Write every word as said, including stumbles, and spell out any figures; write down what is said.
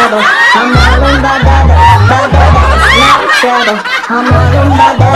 trouble. I'm all in by that, by that, no trouble. I'm all in by that.